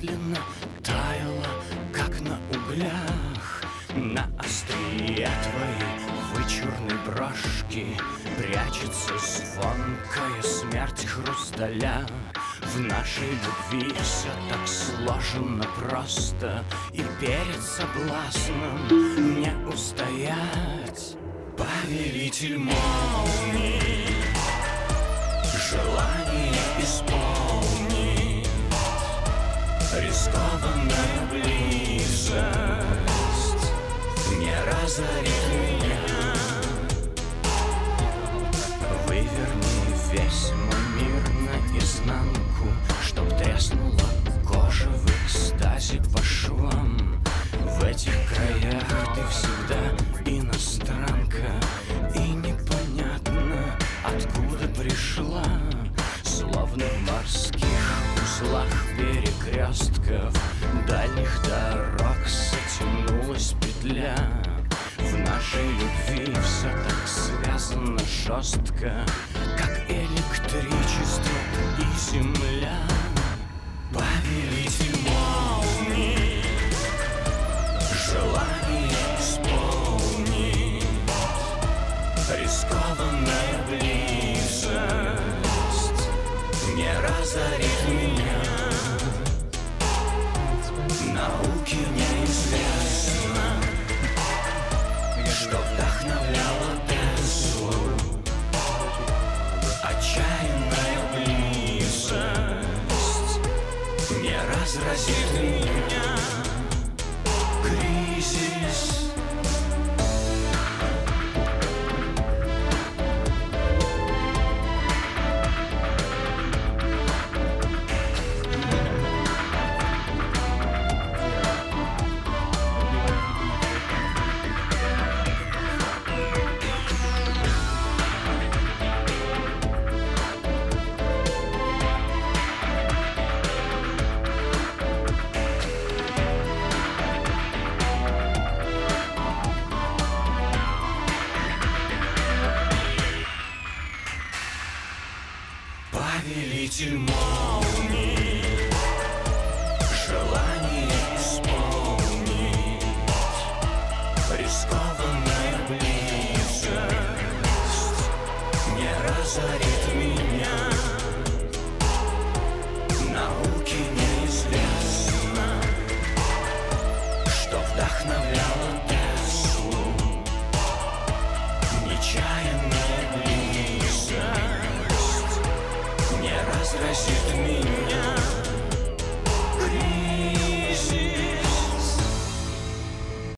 медленно таяла, как на углях. На острие твоей вычурной брошки прячется звонкая смерть хрусталя. В нашей любви все так сложено просто, и перед соблазном не устоять. Повелитель молний, желание исполнить, рискованная близость не разорит меня. Выверни весь мой мир наизнанку, чтоб треснула кожа в экстазе по швам. В этих краях ты всегда иностранка, и непонятно, откуда пришла. Словно в морских узлах перекрестков дальних дорог затянулась петля. В нашей любви все так связано жестко, как электричество и земля. Повелитель молний, желание исполнить, рискованная близость не разорит меня. Науке неизвестно, что вдохновляло Теслу. Отчаянная близость не разразит меня. Кризис. Повелитель молний, желание исполнить, рискованная близость не разорит меня. Науке неизвестно, что вдохновляло Теслу. Нечаянная близость не разразит меня.